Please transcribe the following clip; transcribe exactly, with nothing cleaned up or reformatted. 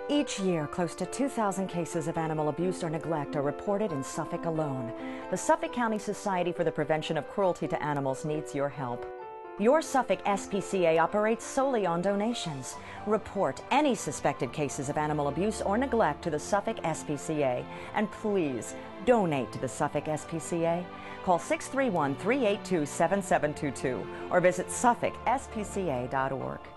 Each year, close to two thousand cases of animal abuse or neglect are reported in Suffolk alone. The Suffolk County Society for the Prevention of Cruelty to Animals needs your help. Your Suffolk S P C A operates solely on donations. Report any suspected cases of animal abuse or neglect to the Suffolk S P C A, and please donate to the Suffolk S P C A. Call six three one, three eight two, seven seven two two or visit suffolk s p c a dot org.